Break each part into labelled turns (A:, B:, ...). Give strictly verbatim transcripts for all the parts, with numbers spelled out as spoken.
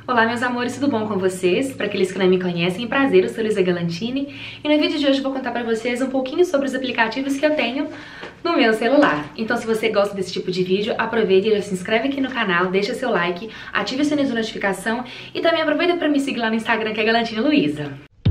A: Olá meus amores, tudo bom com vocês? Para aqueles que não me conhecem, prazer, eu sou Luísa Galantini e no vídeo de hoje eu vou contar para vocês um pouquinho sobre os aplicativos que eu tenho no meu celular. Então se você gosta desse tipo de vídeo, aproveita e já se inscreve aqui no canal, deixa seu like, ative o sininho de notificação e também aproveita para me seguir lá no Instagram que é Galantini Luísa.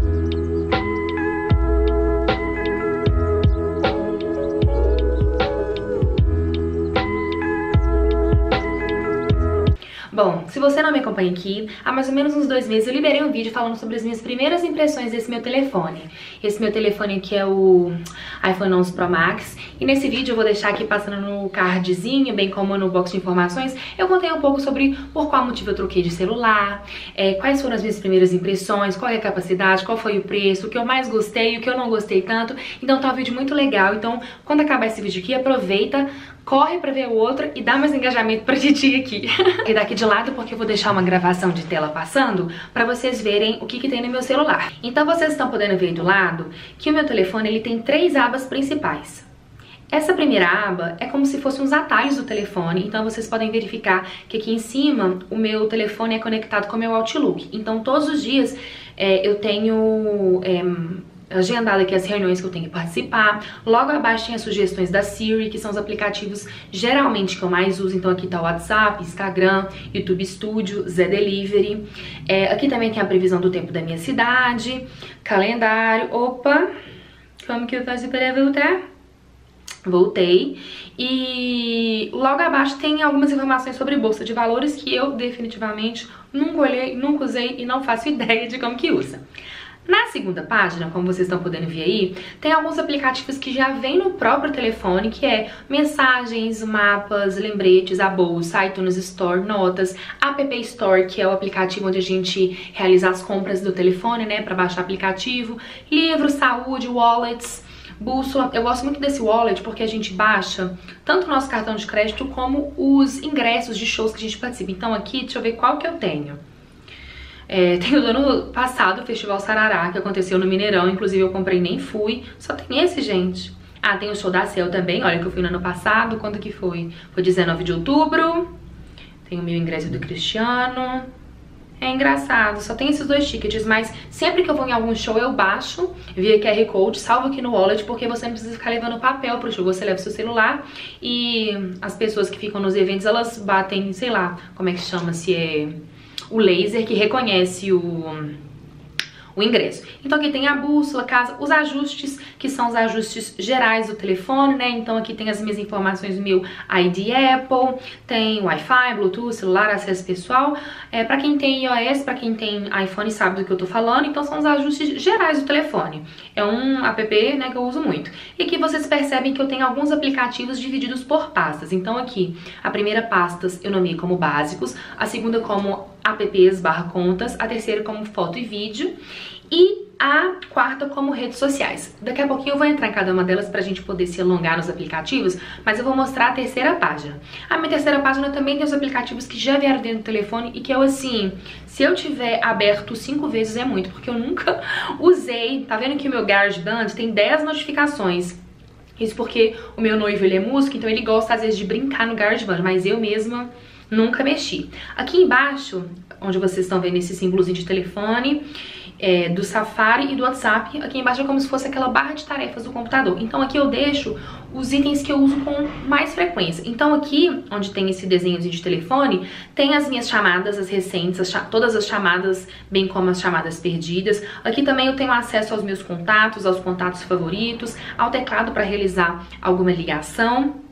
A: Bom, se você não me acompanha aqui, há mais ou menos uns dois meses eu liberei um vídeo falando sobre as minhas primeiras impressões desse meu telefone. Esse meu telefone aqui é o iPhone onze Pro Max. E nesse vídeo eu vou deixar aqui passando no cardzinho, bem como no box de informações, eu contei um pouco sobre por qual motivo eu troquei de celular, é, quais foram as minhas primeiras impressões, qual é a capacidade, qual foi o preço, o que eu mais gostei, o que eu não gostei tanto. Então tá um vídeo muito legal, então quando acabar esse vídeo aqui, aproveita, corre pra ver o outro e dá mais engajamento pra Titi aqui. E daqui de lado porque eu vou deixar uma gravação de tela passando pra vocês verem o que que tem no meu celular. Então vocês estão podendo ver aí do lado que o meu telefone ele tem três abas principais. Essa primeira aba é como se fossem uns atalhos do telefone, então vocês podem verificar que aqui em cima o meu telefone é conectado com o meu Outlook. Então todos os dias é, eu tenho... É, agendado aqui as reuniões que eu tenho que participar. Logo abaixo tem as sugestões da Siri, que são os aplicativos geralmente que eu mais uso. Então aqui tá o WhatsApp, Instagram, YouTube Studio, Zé Delivery. É, aqui também tem a previsão do tempo da minha cidade, calendário. Opa, como que eu faço para voltar? Voltei. E logo abaixo tem algumas informações sobre bolsa de valores que eu definitivamente nunca olhei, nunca usei e não faço ideia de como que usa. Na segunda página, como vocês estão podendo ver aí, tem alguns aplicativos que já vêm no próprio telefone, que é mensagens, mapas, lembretes, a bolsa, iTunes Store, notas, App Store, que é o aplicativo onde a gente realiza as compras do telefone, né, para baixar aplicativo, livros, saúde, wallets, bússola. Eu gosto muito desse wallet porque a gente baixa tanto o nosso cartão de crédito como os ingressos de shows que a gente participa. Então aqui, deixa eu ver qual que eu tenho. É, tem o do ano passado, o Festival Sarará, que aconteceu no Mineirão, inclusive eu comprei e nem fui. Só tem esse, gente. Ah, tem o show da Cel também, olha que eu fui no ano passado. Quando que foi? Foi dezenove de outubro. Tem o meu ingresso do Cristiano. É engraçado, só tem esses dois tickets, mas sempre que eu vou em algum show eu baixo via Q R Code, salvo aqui no wallet, porque você não precisa ficar levando papel pro show, você leva o seu celular e as pessoas que ficam nos eventos, elas batem, sei lá, como é que chama, se é o laser que reconhece o... o ingresso. Então aqui tem a bússola, casa, os ajustes, que são os ajustes gerais do telefone, né? Então aqui tem as minhas informações do meu I D Apple, tem Wi-Fi, Bluetooth, celular, acesso pessoal. É, pra quem tem iOS, pra quem tem iPhone sabe do que eu tô falando, então são os ajustes gerais do telefone. É um app, né, que eu uso muito. E aqui vocês percebem que eu tenho alguns aplicativos divididos por pastas. Então aqui, a primeira pasta eu nomeei como básicos, a segunda como apps barra contas, a terceira como foto e vídeo e a quarta como redes sociais. Daqui a pouquinho eu vou entrar em cada uma delas pra gente poder se alongar nos aplicativos, mas eu vou mostrar a terceira página. A minha terceira página também tem os aplicativos que já vieram dentro do telefone e que eu, assim, se eu tiver aberto cinco vezes é muito, porque eu nunca usei. Tá vendo que o meu GarageBand tem dez notificações. Isso porque o meu noivo, ele é músico, então ele gosta às vezes de brincar no GarageBand, mas eu mesma nunca mexi. Aqui embaixo, onde vocês estão vendo esse símbolozinho de telefone, é, do Safari e do WhatsApp, aqui embaixo é como se fosse aquela barra de tarefas do computador. Então aqui eu deixo os itens que eu uso com mais frequência. Então aqui, onde tem esse desenhozinho de telefone, tem as minhas chamadas, as recentes, as cha todas as chamadas, bem como as chamadas perdidas. Aqui também eu tenho acesso aos meus contatos, aos contatos favoritos, ao teclado para realizar alguma ligação.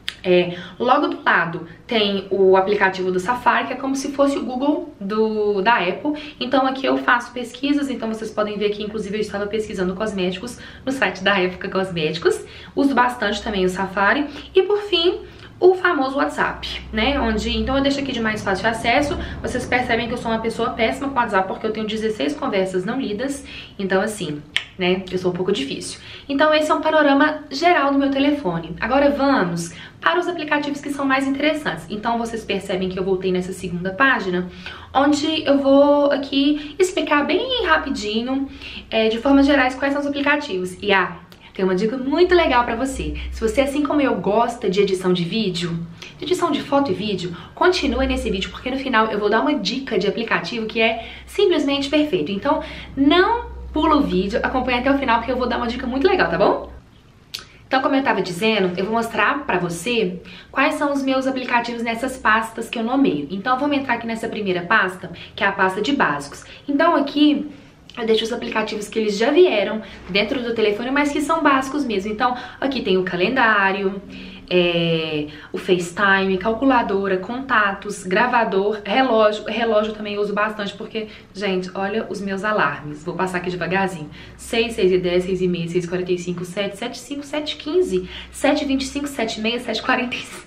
A: É, logo do lado tem o aplicativo do Safari, que é como se fosse o Google do, da Apple. Então aqui eu faço pesquisas, então vocês podem ver que inclusive eu estava pesquisando cosméticos no site da Época Cosméticos. Uso bastante também o Safari. E por fim, o famoso WhatsApp, né? Onde, então eu deixo aqui de mais fácil acesso. Vocês percebem que eu sou uma pessoa péssima com o WhatsApp, porque eu tenho dezesseis conversas não lidas. Então assim, né? Eu sou um pouco difícil. Então esse é um panorama geral do meu telefone. Agora vamos para os aplicativos que são mais interessantes. Então vocês percebem que eu voltei nessa segunda página, onde eu vou aqui explicar bem rapidinho, é, de formas gerais, quais são os aplicativos. E ah, tem uma dica muito legal pra você. Se você, assim como eu, gosta de edição de vídeo, de edição de foto e vídeo, continue nesse vídeo, porque no final eu vou dar uma dica de aplicativo que é simplesmente perfeito. Então, não pula o vídeo, acompanha até o final, porque eu vou dar uma dica muito legal, tá bom? Então, como eu estava dizendo, eu vou mostrar pra você quais são os meus aplicativos nessas pastas que eu nomeio. Então, vamos entrar aqui nessa primeira pasta, que é a pasta de básicos. Então, aqui eu deixo os aplicativos que eles já vieram dentro do telefone, mas que são básicos mesmo. Então, aqui tem o calendário, é, o FaceTime, calculadora, contatos, gravador, relógio. Relógio também eu uso bastante porque, gente, olha os meus alarmes. Vou passar aqui devagarzinho. seis, seis e dez, seis e meia, seis e quarenta e cinco, sete, sete e cinco, sete e quinze, sete e vinte e cinco, sete e meia, sete e quarenta e cinco.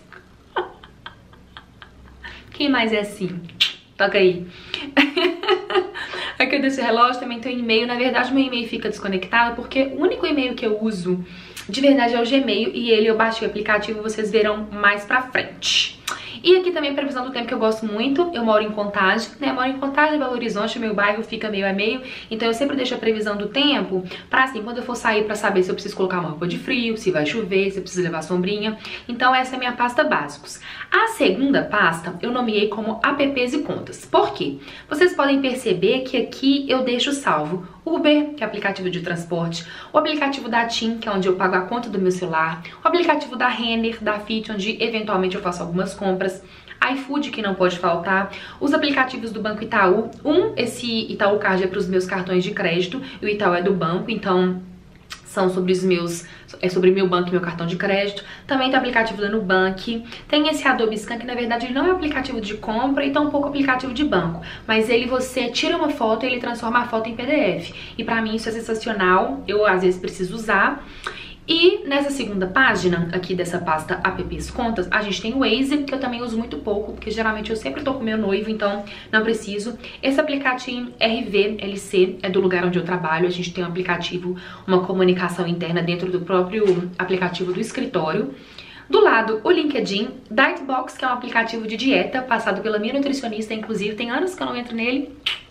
A: Quem mais é assim? Toca aí. Aqui eu deixo o relógio, também tem o e-mail. Na verdade, meu e-mail fica desconectado porque o único e-mail que eu uso de verdade é o Gmail, e ele eu baixei o aplicativo, vocês verão mais pra frente. E aqui também a previsão do tempo, que eu gosto muito. Eu moro em Contagem, né? Eu moro em Contagem, Belo Horizonte, meu bairro fica meio a meio. Então eu sempre deixo a previsão do tempo pra, assim, quando eu for sair, pra saber se eu preciso colocar uma roupa de frio, se vai chover, se eu preciso levar sombrinha. Então essa é a minha pasta básicos. A segunda pasta eu nomeei como apps e contas. Por quê? Vocês podem perceber que aqui eu deixo salvo Uber, que é aplicativo de transporte, o aplicativo da TIM, que é onde eu pago a conta do meu celular, o aplicativo da Renner, da Fit, onde eventualmente eu faço algumas compras, iFood, que não pode faltar, os aplicativos do Banco Itaú. Um, esse Itaú Card é para os meus cartões de crédito, e o Itaú é do banco, então são sobre os meus, é sobre meu banco e meu cartão de crédito. Também tem o aplicativo da Nubank, tem esse Adobe Scan, que na verdade ele não é um aplicativo de compra e tampouco aplicativo de banco, mas ele, você tira uma foto e ele transforma a foto em P D F, e pra mim isso é sensacional, eu às vezes preciso usar. E nessa segunda página aqui dessa pasta apps contas, a gente tem o Waze, que eu também uso muito pouco, porque geralmente eu sempre tô com meu noivo, então não preciso. Esse aplicativo R V L C é do lugar onde eu trabalho. A gente tem um aplicativo, uma comunicação interna dentro do próprio aplicativo do escritório. Do lado, o LinkedIn, Dietbox, que é um aplicativo de dieta, passado pela minha nutricionista, inclusive tem anos que eu não entro nele.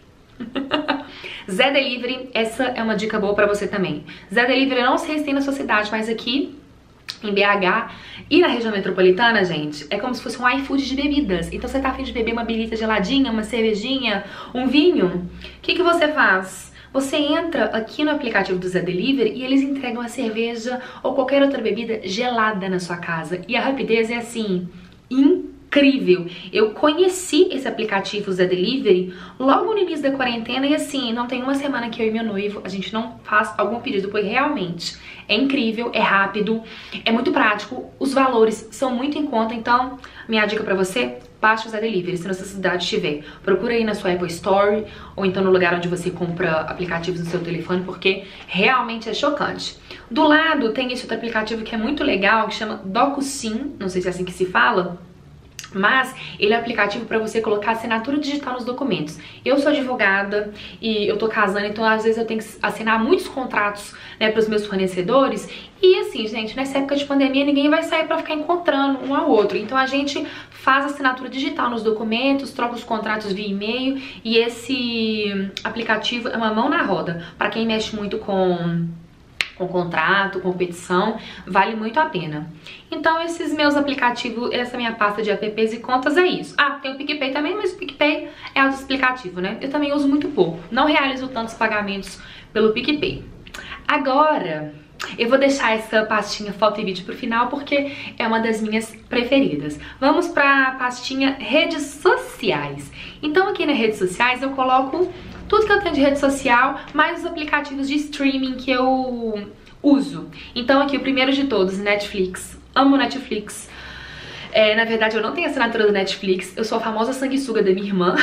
A: Zé Delivery, essa é uma dica boa pra você também. Zé Delivery, eu não sei se tem na sua cidade, mas aqui em B H e na região metropolitana, gente, é como se fosse um iFood de bebidas. Então você tá a fim de beber uma birita geladinha, uma cervejinha, um vinho, o que que você faz? Você entra aqui no aplicativo do Zé Delivery e eles entregam a cerveja ou qualquer outra bebida gelada na sua casa. E a rapidez é assim, incrível. Incrível. Eu conheci esse aplicativo Zé Delivery logo no início da quarentena, e assim, não tem uma semana que eu e meu noivo a gente não faz algum pedido, porque realmente é incrível, é rápido, é muito prático, os valores são muito em conta. Então minha dica pra você, baixa o Zé Delivery, se na sua cidade tiver. Procura aí na sua Apple Store ou então no lugar onde você compra aplicativos no seu telefone, porque realmente é chocante. Do lado tem esse outro aplicativo que é muito legal, que chama DocuSign, não sei se é assim que se fala, mas ele é um aplicativo para você colocar assinatura digital nos documentos. Eu sou advogada e eu tô casando, então às vezes eu tenho que assinar muitos contratos, né, para os meus fornecedores. E assim, gente, nessa época de pandemia ninguém vai sair para ficar encontrando um ao outro. Então a gente faz assinatura digital nos documentos, troca os contratos via e-mail, e esse aplicativo é uma mão na roda. Para quem mexe muito com com contrato, com petição, vale muito a pena. Então esses meus aplicativos, essa minha pasta de apps e contas é isso. Ah, tem o PicPay também, mas o PicPay é auto-explicativo, né? Eu também uso muito pouco, não realizo tantos pagamentos pelo PicPay. Agora, eu vou deixar essa pastinha foto e vídeo pro final, porque é uma das minhas preferidas. Vamos pra pastinha redes sociais. Então aqui nas redes sociais eu coloco tudo que eu tenho de rede social, mais os aplicativos de streaming que eu uso. Então aqui o primeiro de todos, Netflix. Amo Netflix. É, na verdade eu não tenho assinatura do Netflix, eu sou a famosa sanguessuga da minha irmã.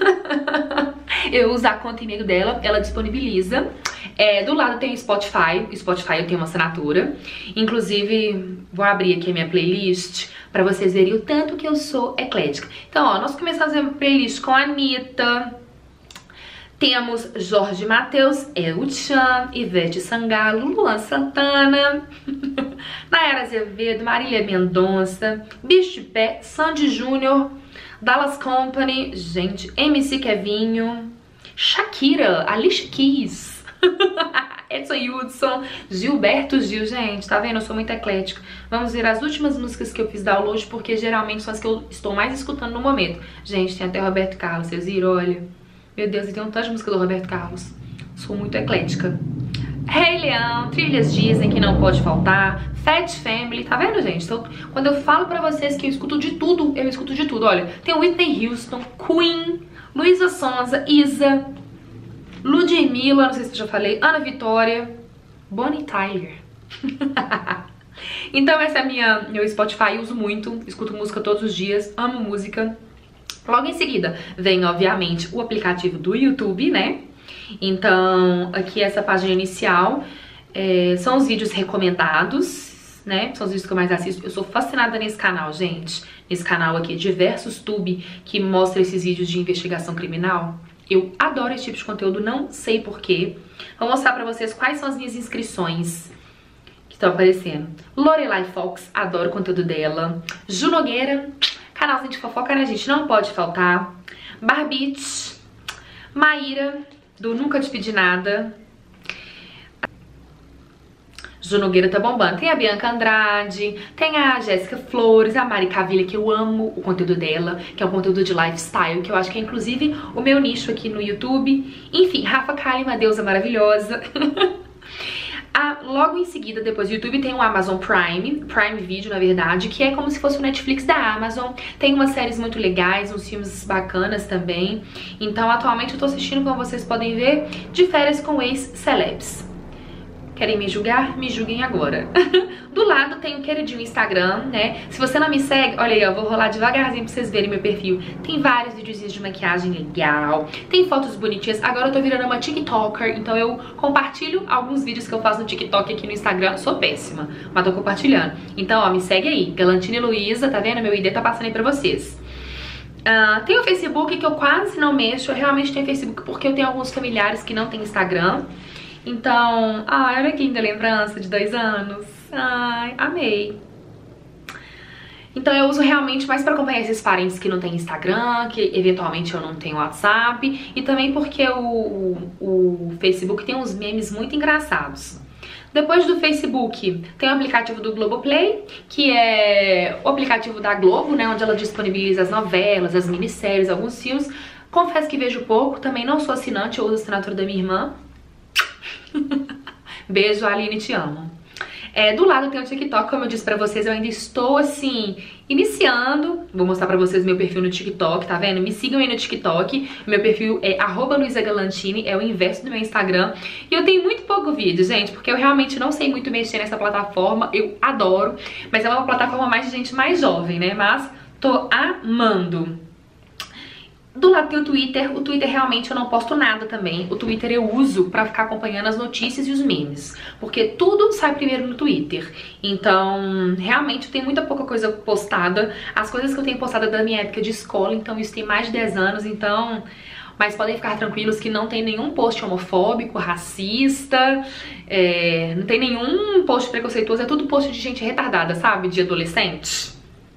A: Eu uso a conta e e-mail dela, ela disponibiliza. É, do lado tem o Spotify, o Spotify eu tenho uma assinatura. Inclusive, vou abrir aqui a minha playlist pra vocês verem o tanto que eu sou eclética. Então, ó, nós começamos a fazer uma playlist com a Anitta. Temos Jorge Mateus, El Chan, Ivete Sangalo, Luan Santana, Nayara Azevedo, Marília Mendonça, Bicho de Pé, Sandy Júnior, Dallas Company, gente, M C Kevinho, Shakira, Alicia Keys. Edson Hudson, Gilberto Gil, gente, tá vendo? Eu sou muito eclética. Vamos ver as últimas músicas que eu fiz download, porque geralmente são as que eu estou mais escutando no momento. Gente, tem até Roberto Carlos, vocês viram, olha. Meu Deus, e tem um tanto de música do Roberto Carlos. Sou muito eclética. Rei Leão, trilhas Disney que não pode faltar, Fat Family, tá vendo, gente? Então, quando eu falo pra vocês que eu escuto de tudo, eu escuto de tudo. Olha, tem Whitney Houston, Queen, Luísa Sonza, Isa, Ludmilla, não sei se eu já falei, Ana Vitória, Bonnie Tyler. Então essa é a minha, meu Spotify, eu uso muito, escuto música todos os dias, amo música. Logo em seguida vem, obviamente, o aplicativo do YouTube, né? Então, aqui essa página inicial é, são os vídeos recomendados, né? São os vídeos que eu mais assisto. Eu sou fascinada nesse canal, gente. Nesse canal aqui, Diversos Tube, que mostra esses vídeos de investigação criminal. Eu adoro esse tipo de conteúdo, não sei porquê. Vou mostrar pra vocês quais são as minhas inscrições que estão aparecendo. Lorelai Fox, adoro o conteúdo dela. Ju Nogueira, canalzinho de fofoca, né, gente? Não pode faltar. Barbite, Maíra, do Nunca Te Pedi Nada. Ju Nogueira tá bombando. Tem a Bianca Andrade, tem a Jéssica Flores, a Mari Cavilha, que eu amo o conteúdo dela, que é um conteúdo de lifestyle, que eu acho que é inclusive o meu nicho aqui no YouTube. Enfim, Rafa Kali, uma deusa maravilhosa. Ah, logo em seguida, depois do YouTube, tem o Amazon Prime, Prime Video, na verdade, que é como se fosse o Netflix da Amazon. Tem umas séries muito legais, uns filmes bacanas também. Então, atualmente, eu tô assistindo, como vocês podem ver, De Férias com Ex-Celebs. Querem me julgar? Me julguem agora. Do lado tem o queridinho Instagram, né? Se você não me segue, olha aí, ó, vou rolar devagarzinho pra vocês verem meu perfil. Tem vários videozinhos de maquiagem legal, tem fotos bonitinhas. Agora eu tô virando uma TikToker, então eu compartilho alguns vídeos que eu faço no TikTok aqui no Instagram. Sou péssima, mas tô compartilhando. Então, ó, me segue aí, Galantine Luiza, tá vendo? Meu I D tá passando aí pra vocês. Uh, tem o Facebook, que eu quase não mexo. Eu realmente tenho Facebook porque eu tenho alguns familiares que não tem Instagram. Então, ai, olha que linda lembrança de dois anos. Ai, amei. Então eu uso realmente mais pra acompanhar esses parentes que não tem Instagram, que eventualmente eu não tenho WhatsApp. E também porque o, o Facebook tem uns memes muito engraçados. Depois do Facebook, tem o aplicativo do Globoplay, que é o aplicativo da Globo, né, onde ela disponibiliza as novelas, as minisséries, alguns filmes. Confesso que vejo pouco, também não sou assinante, eu uso a assinatura da minha irmã. Beijo, Aline, te amo. É, do lado tem o TikTok, como eu disse pra vocês, eu ainda estou, assim, iniciando. Vou mostrar pra vocês meu perfil no TikTok, tá vendo? Me sigam aí no TikTok. Meu perfil é arroba Luiza Galantine, é o inverso do meu Instagram. E eu tenho muito pouco vídeo, gente, porque eu realmente não sei muito mexer nessa plataforma. Eu adoro, mas é uma plataforma mais de gente mais jovem, né? Mas tô amando. Do lado tem o Twitter. O Twitter realmente eu não posto nada também. O Twitter eu uso pra ficar acompanhando as notícias e os memes, porque tudo sai primeiro no Twitter. Então, realmente tem muita pouca coisa postada. As coisas que eu tenho postado é da minha época de escola, então isso tem mais de dez anos, então... Mas podem ficar tranquilos que não tem nenhum post homofóbico, racista, é... não tem nenhum post preconceituoso, é tudo post de gente retardada, sabe? De adolescente.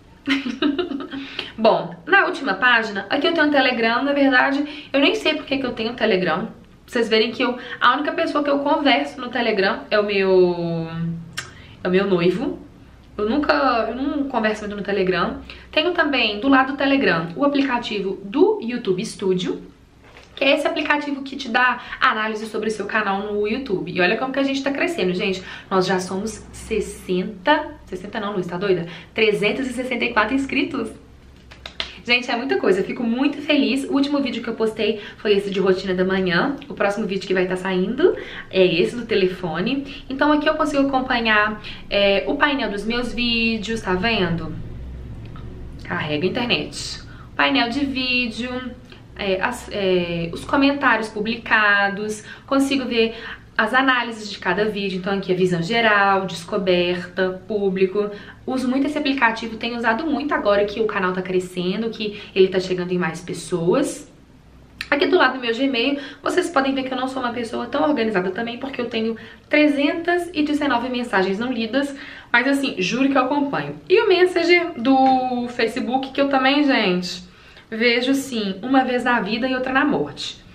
A: Bom, na última página, aqui eu tenho um Telegram. Na verdade, eu nem sei porque que eu tenho um Telegram. Pra vocês verem que eu, a única pessoa que eu converso no Telegram é o meu, é o meu noivo. Eu nunca, eu não converso muito no Telegram. Tenho também, do lado do Telegram, o aplicativo do YouTube Studio, que é esse aplicativo que te dá análise sobre o seu canal no YouTube. E olha como que a gente tá crescendo, gente. Nós já somos sessenta... sessenta não, Luiz, tá doida? trezentos e sessenta e quatro inscritos. Gente, é muita coisa, eu fico muito feliz. O último vídeo que eu postei foi esse de rotina da manhã. O próximo vídeo que vai estar saindo é esse do telefone. Então aqui eu consigo acompanhar é, o painel dos meus vídeos, tá vendo? Carrega a internet. O painel de vídeo... É, as, é, os comentários publicados, consigo ver as análises de cada vídeo. Então aqui a visão geral, descoberta, público. Uso muito esse aplicativo, tenho usado muito agora que o canal tá crescendo, que ele tá chegando em mais pessoas. Aqui do lado do meu Gmail, vocês podem ver que eu não sou uma pessoa tão organizada também, porque eu tenho trezentas e dezenove mensagens não lidas, mas assim, juro que eu acompanho. E o Messenger do Facebook, que eu também, gente... vejo sim, uma vez na vida e outra na morte.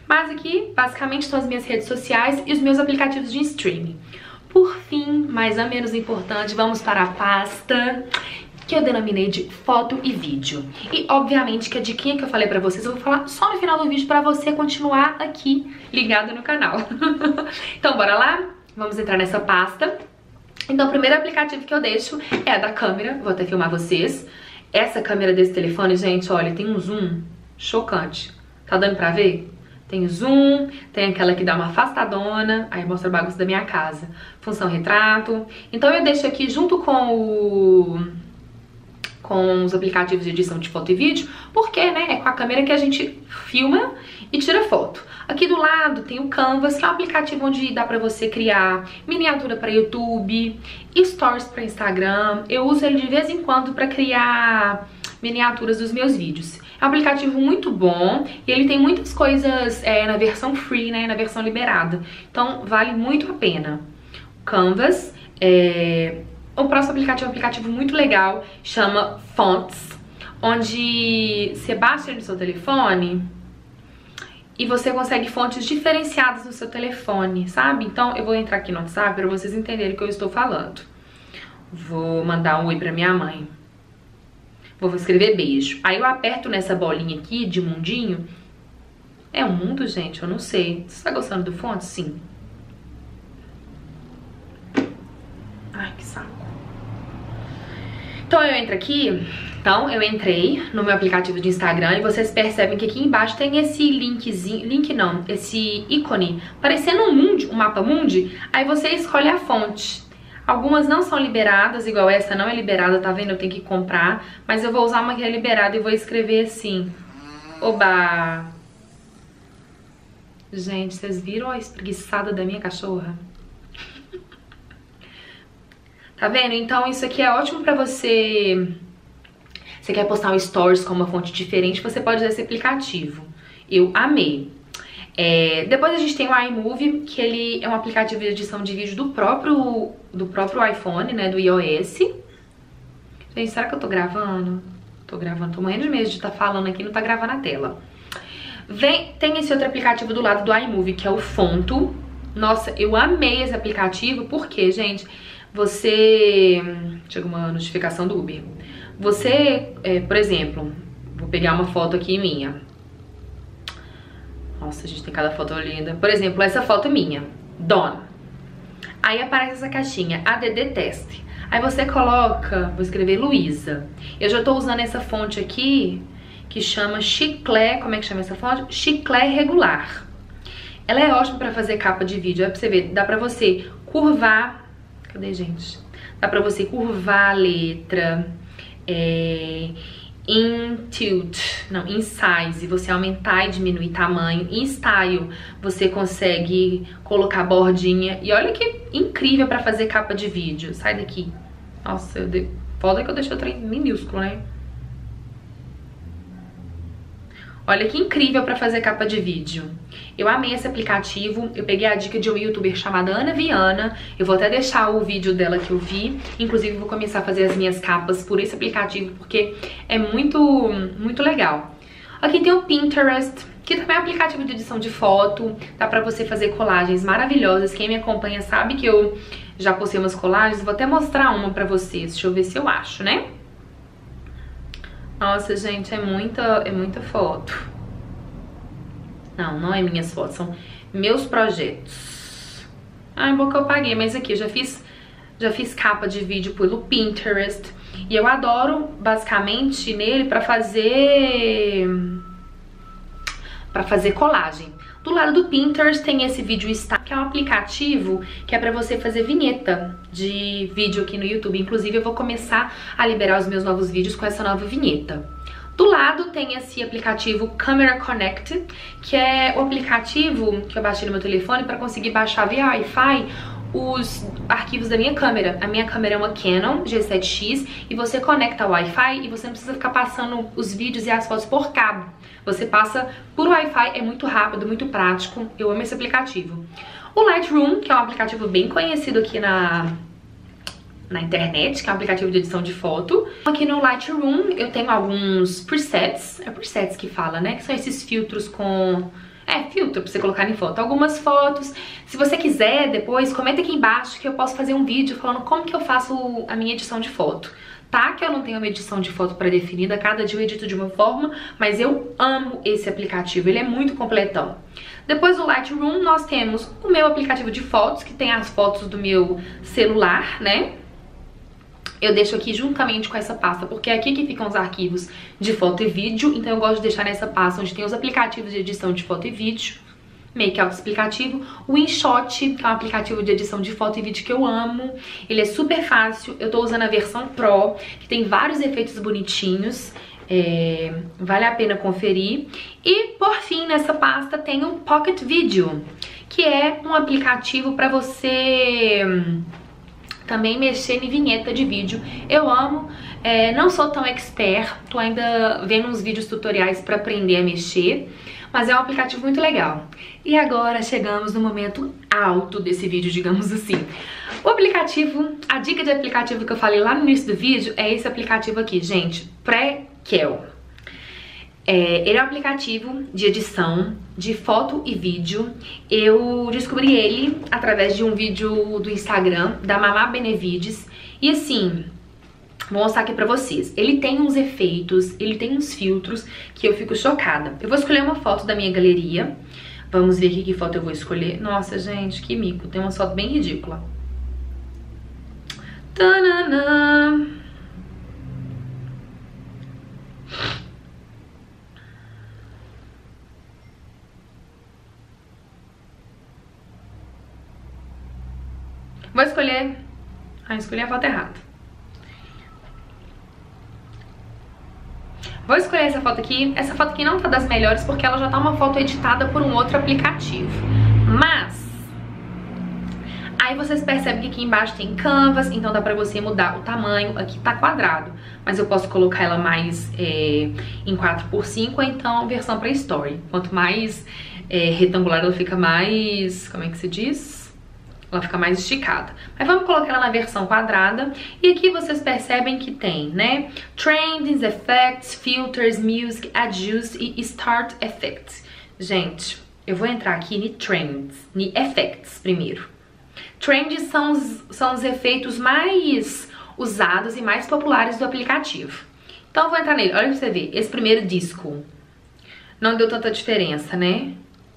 A: Mas aqui, basicamente, são as minhas redes sociais e os meus aplicativos de streaming. Por fim, mas não menos importante, vamos para a pasta que eu denominei de foto e vídeo. E, obviamente, que a diquinha que eu falei pra vocês, eu vou falar só no final do vídeo pra você continuar aqui ligado no canal. Então, bora lá? Vamos entrar nessa pasta. Então, o primeiro aplicativo que eu deixo é a da câmera. Vou até filmar vocês. Essa câmera desse telefone, gente, olha, tem um zoom chocante. Tá dando pra ver? Tem o zoom, tem aquela que dá uma afastadona, aí mostra a bagunça da minha casa. Função retrato. Então eu deixo aqui junto com o... com os aplicativos de edição de foto e vídeo, porque, né, é com a câmera que a gente filma e tira foto. Aqui do lado tem o Canvas, que é um aplicativo onde dá pra você criar miniatura para YouTube, stories para Instagram. Eu uso ele de vez em quando pra criar miniaturas dos meus vídeos. É um aplicativo muito bom e ele tem muitas coisas é, na versão free, né, na versão liberada. Então vale muito a pena. Canvas, é... o próximo aplicativo é um aplicativo muito legal, chama Fonts, onde você baixa no seu telefone e você consegue fontes diferenciadas no seu telefone, sabe? Então eu vou entrar aqui no WhatsApp para vocês entenderem o que eu estou falando. Vou mandar um oi pra minha mãe. Vou escrever beijo. Aí eu aperto nessa bolinha aqui de mundinho. É um mundo, gente? Eu não sei. Você tá gostando do fonte? Sim. Ai, que saco. Então eu entro aqui, então eu entrei no meu aplicativo de Instagram e vocês percebem que aqui embaixo tem esse linkzinho, link não, esse ícone, parecendo um mundi, um mapa mundi, aí você escolhe a fonte. Algumas não são liberadas, igual essa não é liberada, tá vendo? Eu tenho que comprar, mas eu vou usar uma que é liberada e vou escrever assim, oba! Gente, vocês viram a espreguiçada da minha cachorra? Tá vendo? Então isso aqui é ótimo pra você... Você quer postar um stories com uma fonte diferente, você pode usar esse aplicativo. Eu amei. É, depois a gente tem o iMovie, que ele é um aplicativo de edição de vídeo do próprio, do próprio iPhone, né, do iOS. Gente, será que eu tô gravando? Tô gravando, tô morrendo de medo de estar falando aqui e não tá gravando a tela. Vem, tem esse outro aplicativo do lado do iMovie, que é o Fonto. Nossa, eu amei esse aplicativo, porque, gente, você... Chega uma notificação do Uber. Você, é, por exemplo, vou pegar uma foto aqui minha. Nossa, a gente tem cada foto linda. Por exemplo, essa foto minha, Dona. Aí aparece essa caixinha, A D D Test. Aí você coloca, vou escrever Luísa. Eu já tô usando essa fonte aqui, que chama Chiclé, como é que chama essa fonte? Chiclé Regular. Ela é ótima pra fazer capa de vídeo, é pra você ver, dá pra você curvar... Cadê, gente? Dá pra você curvar a letra, é... in tilt, não, in size, você aumentar e diminuir tamanho. Em style, você consegue colocar bordinha. E olha que incrível pra fazer capa de vídeo. Sai daqui. Nossa, eu de... foda que eu deixei o trem minúsculo, né? Olha que incrível pra fazer capa de vídeo. Eu amei esse aplicativo, eu peguei a dica de uma youtuber chamada Ana Viana. Eu vou até deixar o vídeo dela que eu vi. Inclusive vou começar a fazer as minhas capas por esse aplicativo, porque é muito, muito legal. Aqui tem o Pinterest, que também é um aplicativo de edição de foto. Dá pra você fazer colagens maravilhosas. Quem me acompanha sabe que eu já postei umas colagens. Vou até mostrar uma pra vocês, deixa eu ver se eu acho, né? Nossa, gente, é muita, é muita foto. Não, não é minhas fotos, são meus projetos. Ah, é bom que eu paguei, mas aqui eu já fiz, já fiz capa de vídeo pelo Pinterest. E eu adoro, basicamente, nele pra fazer... pra fazer colagem. Do lado do Pinterest tem esse Vídeo Star, que é um aplicativo que é pra você fazer vinheta de vídeo aqui no YouTube. Inclusive eu vou começar a liberar os meus novos vídeos com essa nova vinheta. Do lado tem esse aplicativo Camera Connect, que é o aplicativo que eu baixei no meu telefone para conseguir baixar via Wi-Fi os arquivos da minha câmera. A minha câmera é uma Canon G sete X e você conecta ao Wi-Fi e você não precisa ficar passando os vídeos e as fotos por cabo. Você passa por Wi-Fi, é muito rápido, muito prático. Eu amo esse aplicativo. O Lightroom, que é um aplicativo bem conhecido aqui na... na internet, que é um aplicativo de edição de foto. Aqui no Lightroom eu tenho alguns presets, é presets que fala, né? Que são esses filtros com... É, É, filtro pra você colocar em foto. Algumas fotos. Se você quiser, depois, comenta aqui embaixo que eu posso fazer um vídeo falando como que eu faço a minha edição de foto. Tá? Que eu não tenho uma edição de foto pré-definida, cada dia eu edito de uma forma, mas eu amo esse aplicativo, ele é muito completão. Depois do Lightroom, nós temos o meu aplicativo de fotos, que tem as fotos do meu celular, né? Eu deixo aqui juntamente com essa pasta, porque é aqui que ficam os arquivos de foto e vídeo, então eu gosto de deixar nessa pasta onde tem os aplicativos de edição de foto e vídeo, meio que auto-explicativo. O InShot, que é um aplicativo de edição de foto e vídeo que eu amo, ele é super fácil, eu tô usando a versão Pro, que tem vários efeitos bonitinhos, é, vale a pena conferir. E por fim, nessa pasta tem o Pocket Video, que é um aplicativo para você também mexer em vinheta de vídeo. Eu amo, é, não sou tão expert, tô ainda vendo uns vídeos tutoriais para aprender a mexer, mas é um aplicativo muito legal. E agora chegamos no momento alto desse vídeo, digamos assim. O aplicativo, a dica de aplicativo que eu falei lá no início do vídeo é esse aplicativo aqui, gente, Prequel. É, ele é um aplicativo de edição de foto e vídeo. Eu descobri ele através de um vídeo do Instagram da Mamá Benevides. E assim, vou mostrar aqui pra vocês. Ele tem uns efeitos, ele tem uns filtros que eu fico chocada. Eu vou escolher uma foto da minha galeria. Vamos ver aqui que foto eu vou escolher. Nossa, gente, que mico. Tem uma foto bem ridícula. Tanana. Vou escolher... Ah, escolhi a foto errada. Vou escolher essa foto aqui. Essa foto aqui não tá das melhores porque ela já tá uma foto editada por um outro aplicativo. Mas... aí vocês percebem que aqui embaixo tem canvas, então dá pra você mudar o tamanho. Aqui tá quadrado, mas eu posso colocar ela mais é, em quatro por cinco, ou então versão pra story. Quanto mais é, retangular ela fica, mais... como é que se diz? Ela fica mais esticada. Mas vamos colocar ela na versão quadrada. E aqui vocês percebem que tem, né? Trends, Effects, Filters, Music, Adjust e Start Effects. Gente, eu vou entrar aqui em Trends, em Effects primeiro. Trends são os, são os efeitos mais usados e mais populares do aplicativo. Então eu vou entrar nele. Olha pra você ver, esse primeiro disco não deu tanta diferença, né?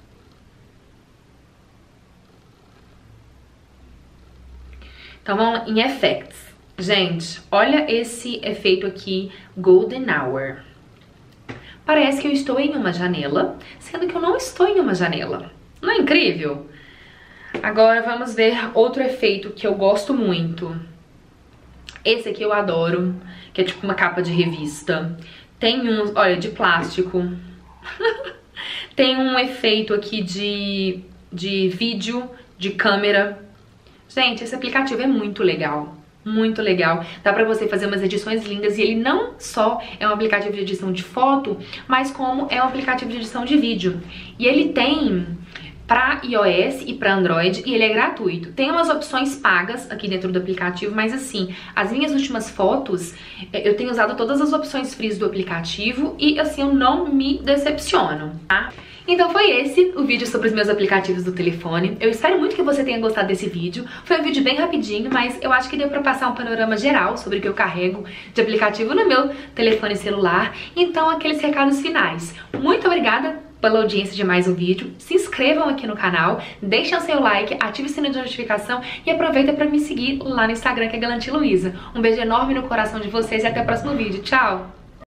A: Então vamos em Effects. Gente, olha esse efeito aqui, Golden Hour. Parece que eu estou em uma janela, sendo que eu não estou em uma janela. Não é incrível? Agora vamos ver outro efeito que eu gosto muito. Esse aqui eu adoro, que é tipo uma capa de revista. Tem uns, olha, de plástico. Tem um efeito aqui de, de vídeo, de câmera. Gente, esse aplicativo é muito legal, muito legal. Dá pra você fazer umas edições lindas e ele não só é um aplicativo de edição de foto, mas como é um aplicativo de edição de vídeo. E ele tem pra iOS e pra Android e ele é gratuito. Tem umas opções pagas aqui dentro do aplicativo, mas assim, as minhas últimas fotos, eu tenho usado todas as opções free do aplicativo e assim, eu não me decepciono, tá? Então foi esse o vídeo sobre os meus aplicativos do telefone. Eu espero muito que você tenha gostado desse vídeo. Foi um vídeo bem rapidinho, mas eu acho que deu pra passar um panorama geral sobre o que eu carrego de aplicativo no meu telefone celular. Então, aqueles recados finais. Muito obrigada pela audiência de mais um vídeo. Se inscrevam aqui no canal, deixem o seu like, ative o sino de notificação e aproveita pra me seguir lá no Instagram, que é Galanti Luiza. Um beijo enorme no coração de vocês e até o próximo vídeo. Tchau!